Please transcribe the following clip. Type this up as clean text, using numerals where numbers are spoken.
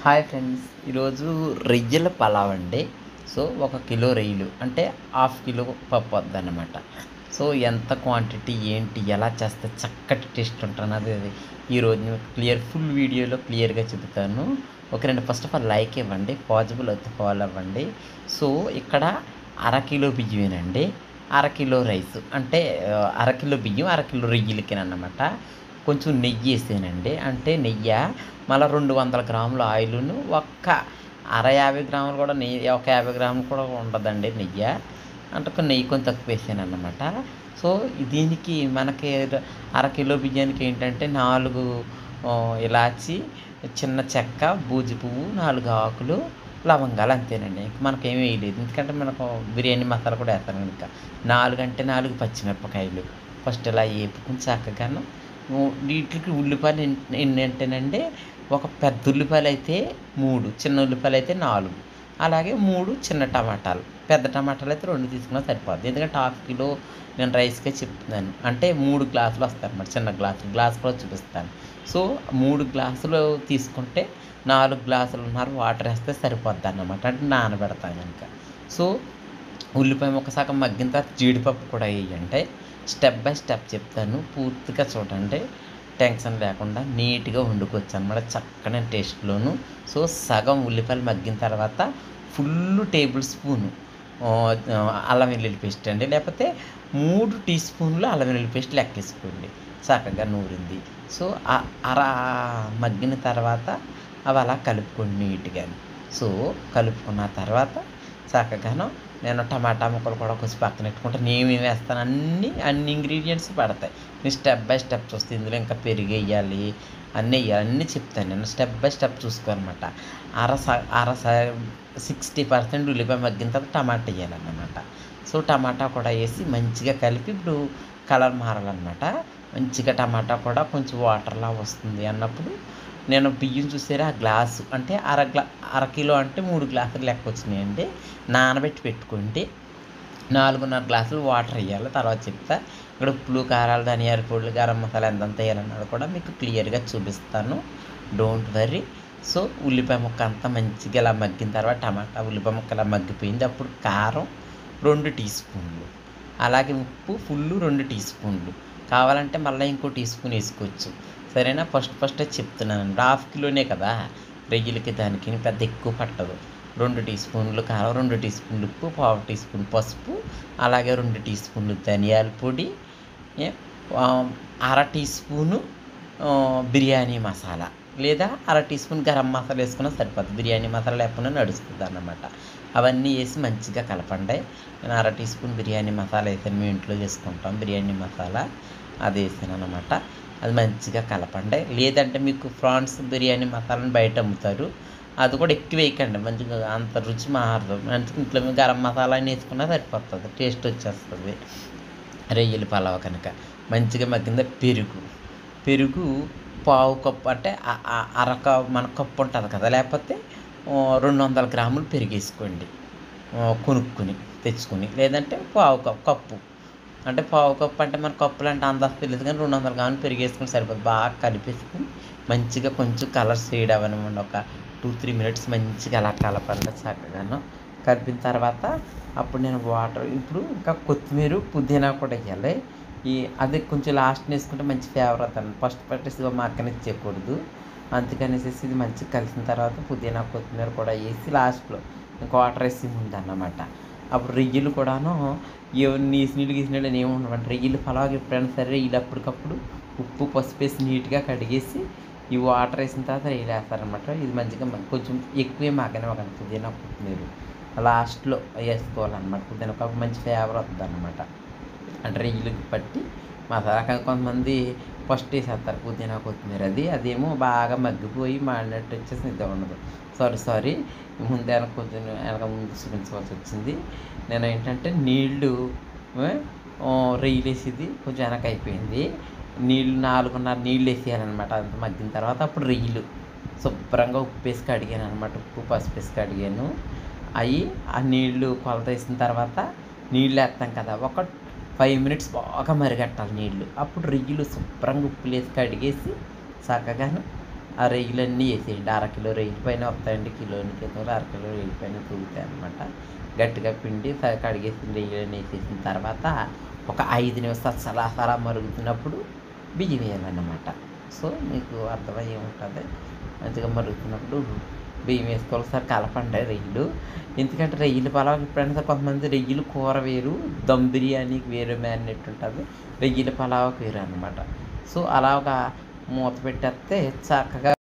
Hi friends, ఈరోజు రొయ్యల పలావ్ అండి. సో 1 కిలో రొయ్యలు అంటే హాఫ్ కిలో పప్పు వద్దన్నమాట. సో ఎంత క్వాంటిటీ ఏంటి, ఎలా చేస్తే చక్కటి టేస్ట్ ఉంటున్నది ఈరోజు మీకు ఫుల్ వీడియోలో క్లియర్గా చెబుతాను. ఓకేనండి. ఫస్ట్ ఆఫ్ ఆల్ లైక్ ఇవ్వండి, పాజిబుల్ అయితే ఫాలో అవ్వండి. సో ఇక్కడ 1/2 కిలో బియ్యమేనండి, 1/2 కిలో రైస్ అంటే 1/2 కిలో బియ్యం 1/2 కిలో రొయ్యలకేనమాట. కొంచెం నెయ్యి వేసానండి, అంటే నెయ్యి మళ్ళీ 200 గ్రాముల ఆయిల్ను, ఒక్క 50 గ్రాములు కూడా నెయ్యి, ఒక 50 గ్రాములు కూడా ఉండదండి నెయ్యి, అంటే నెయ్యి కొంచెం తక్కువ వేసాను అన్నమాట. సో దీనికి మనకి 1/2 కిలో బియ్యానికి ఏంటంటే 4 ఇలాచి, చిన్న చెక్క, బూజి పువ్వు, 4 ఆకులు, లవంగాలు, అంతేనండి. మనకేమీ వేయలేదు, ఎందుకంటే మనకు బిర్యానీ మసాలా కూడా వేస్తాను కనుక. 4 అంటే 4 పచ్చిమిరపకాయలు ఫస్ట్ ఇలా వేపుకుని చక్కగాను. వీటికి ఉల్లిపాయలు ఎన్ని అంటేనండి, ఒక పెద్ద ఉల్లిపాయలు అయితే 3, చిన్న ఉల్లిపాయలు అయితే 4, అలాగే 3 చిన్న టమాటాలు. పెద్ద టమాటాలు అయితే 2 తీసుకున్నా సరిపోద్ది, ఎందుకంటే 1/2 కిలో నేను రైస్కే చెప్తున్నాను. అంటే 3 గ్లాసులు వస్తాయి అన్నమాట, చిన్న గ్లాసు కూడా చూపిస్తాను. సో 3 గ్లాసులు తీసుకుంటే 4 గ్లాసులున్నర వాటర్ వేస్తే సరిపోద్ది అన్నమాట, అంటే నానబెడతాను కనుక. సో ఉల్లిపాయ ముక్క సగం మగ్గిన తర్వాత జీడిపప్పు కూడా వేయండి. స్టెప్ బై స్టెప్ చెప్తాను, పూర్తిగా చూడండి. టెన్షన్ లేకుండా నీట్గా వండుకోవచ్చు అన్నమాట, చక్కని టేస్ట్లోను. సో సగం ఉల్లిపాయలు మగ్గిన తర్వాత ఫుల్ టేబుల్ స్పూను అల్లం వెల్లుల్లి పేస్ట్ అండి, లేకపోతే 3 టీ స్పూన్లు అల్లం వెల్లుల్లి పేస్ట్ లెక్కేసుకోండి. చక్కగా నూరింది. సో మగ్గిన తర్వాత అవి అలా కలుపుకోండి నీట్గా. సో కలుపుకున్న తర్వాత చక్కగాను నేను టమాటా ముక్కలు కూడా కొంచెం పక్కన పెట్టుకుంటే నేనేమి వేస్తాను, అన్ని ఇంగ్రీడియంట్స్ పడతాయి. నేను స్టెప్ బై స్టెప్ చూస్తే ఇందులో ఇంకా పెరుగు వేయాలి, అన్నీ వేయాలి, అన్నీ చెప్తాను నేను. Step by step చూసుకోనమాట. 60% ఉల్లిపాయ మగ్గిన తర్వాత టమాటా వేయాలన్నమాట. సో టమాటా కూడా వేసి మంచిగా కలిపి, ఇప్పుడు కలర్ మారాలన్నమాట. మంచిగా టమాటా కూడా కొంచెం వాటర్లా వస్తుంది అన్నప్పుడు నేను బియ్యం చూసారా, ఆ గ్లాసు అంటే 1/2 కిలో అంటే 3 గ్లాసులు లెక్క వచ్చినాయండి. నానబెట్టి పెట్టుకోండి. 4.5 గ్లాసులు వాటర్ వేయాలి, తర్వాత చెప్తా. ఇక్కడ ఉప్పులు, కారాలు, ధనియాల పొడులు, గరం మసాలా ఎంతంత వేయాలన్నది కూడా మీకు క్లియర్గా చూపిస్తాను, డోంట్ వరీ. సో ఉల్లిపాయ ముక్క అంతా మంచిగా ఇలా మగ్గిన తర్వాత ఉల్లిపాయ ముక్క ఇలా మగ్గిపోయింది. అప్పుడు కారం 2 టీ స్పూన్లు, అలాగే ఉప్పు ఫుల్ 2 టీ స్పూన్లు, కావాలంటే మళ్ళీ ఇంకో టీ స్పూన్ వేసుకోవచ్చు. సరేనా? ఫస్ట్ చెప్తున్నాను, 1/2 కిలోనే కదా రొయ్యలకి, దానికి పెద్ద ఎక్కువ పట్టదు. 2 టీ స్పూన్లు కారం, 2 టీ స్పూన్లు ఉప్పు, 1/2 టీ స్పూన్ పసుపు, అలాగే 2 టీ స్పూన్లు ధనియాల పొడి, 1/2 టీ స్పూను బిర్యానీ మసాలా, లేదా 1/2 టీ స్పూన్ గరం మసాలా వేసుకున్నా సరిపోతుంది. బిర్యానీ మసాలా లేకుండా నడుస్తుంది అన్నమాట. అవన్నీ వేసి మంచిగా కలపండి. నేను 1/2 టీ స్పూన్ బిర్యానీ మసాలా వేసాను, మేము ఇంట్లో చేసుకుంటాం బిర్యానీ మసాలా, అది వేసాను అన్నమాట. అది మంచిగా కలపండి. లేదంటే మీకు ఫ్రాన్స్ బిర్యానీ మసాలాని బయట అమ్ముతారు, అది కూడా ఎక్కువ వేయకండి, మంచిగా అంత రుచి మారదు. మంచిగా ఇంట్లో గరం మసాలా అని వేసుకున్నా సరిపోతుంది, టేస్ట్ వచ్చేస్తుంది రొయ్యల పలావ్ కనుక. మంచిగా మగ్గిందా పెరుగు 1/2 కప్పు, అంటే మన కప్పు ఉంటుంది కదా, లేకపోతే 200 గ్రాములు పెరుగు వేసుకోండి, కొనుక్కుని తెచ్చుకుని. లేదంటే 1/2 కప్పు, అంటే 1/2 కప్పు అంటే మన కప్పులు అంటే అందాజ తెలియదు కానీ 200 గ్రాములు పెరుగు వేసుకుని సరిపోతుంది. బాగా కలిపేసుకుని మంచిగా కొంచెం కలర్ షేడ్ అవ్వనివ్వండి, ఒక 2-3 మినిట్స్ మంచిగా అలా కలపండి చక్కగాను. కలిపిన తర్వాత అప్పుడు నేను వాటర్, ఇప్పుడు ఇంకా కొత్తిమీర, పుదీనా కూడా వేయాలి. అది కొంచెం లాస్ట్ వేసుకుంటే మంచి ఫ్లేవర్ అవుతుంది. ఫస్ట్ పట్టేసి మా అక్కనిచ్చేయకూడదు, అందుకనేసి ఇది మంచిగా కలిసిన తర్వాత పుదీనా, కొత్తిమీర కూడా వేసి లాస్ట్లో ఇంకా వాటర్ వేసి ముందన్నమాట. అప్పుడు రొయ్యలు కూడాను నీళ్ళు ఏమి ఉండవండి. రొయ్యలు పలావ్ ఎప్పుడైనా సరే రొయ్యలు అప్పటికప్పుడు ఉప్పు, పసుపు వేసి నీట్గా కడిగేసి ఈ వాటర్ వేసిన తర్వాత రొయ్యలు వేస్తారనమాట. ఇది మంచిగా కొంచెం ఎక్కువే మాకనే పుదీనా, కొత్తిమీర లాస్ట్లో వేసుకోవాలన్నమాట. పుదీనా ఒక మంచి ఫ్లేవర్ వస్తుంది అన్నమాట, అంటే రొయ్యలకి పట్టి మసాలా. కొంతమంది ఫస్ట్ వేసేస్తారు పుదీనా, కొత్తిమీర, అదేమో బాగా మగ్గిపోయి మాడినట్టు వచ్చేసి నిద్ర ఉండదు. సారీ, ముందు కొంచెం ముందు చూపించవలసి వచ్చింది. నేను ఏంటంటే నీళ్ళు రొయ్యలు వేసేది కొంచెం వెనక అయిపోయింది. నీళ్ళు 4.5 నీళ్ళు వేసేయాలన్నమాట. అంత మగ్గిన తర్వాత అప్పుడు రొయ్యలు శుభ్రంగా ఉప్పు వేసి కడిగాను అనమాట, ఉప్పు పసుపు వేసి కడిగాను. ఆ నీళ్ళు కొలత వేసిన తర్వాత నీళ్ళు వేస్తాం కదా, ఒక 5 మినిట్స్ బాగా మరిగట్టాలి నీళ్ళు. అప్పుడు రొయ్యలు శుభ్రంగా ఉప్పు వేసి కడిగేసి చక్కగాను ఆ రొయ్యలన్నీ వేసేయండి. అరకిలో రొయ్యల పైన వస్తాయండి, కిలోని క్రితం అరకిలో రొయ్యల పైన తూగుతాయి అనమాట. గట్టిగా పిండి కడిగేసిన రొయ్యలని వేసేసిన తర్వాత ఒక 5 నిమిషాలు సలా మరుగుతున్నప్పుడు బియ్యం వేయాలన్నమాట. సో మీకు అర్థమయ్యే ఉంటుంది. మంచిగా మరుగుతున్నప్పుడు బియ్యం వేసుకోవాలి. ఒకసారి కలపండి రొయ్యలు. ఎందుకంటే రొయ్యల పలావ్ ఎప్పుడైనా సరే కొంతమంది రొయ్యలు కూర వేరు, దమ్ బిర్యానీకి వేరే మ్యారినేట్ ఉంటుంది, రొయ్యల పలావ్కి వేరు అనమాట. సో అలాగా మూత పెట్టేస్తే చక్కగా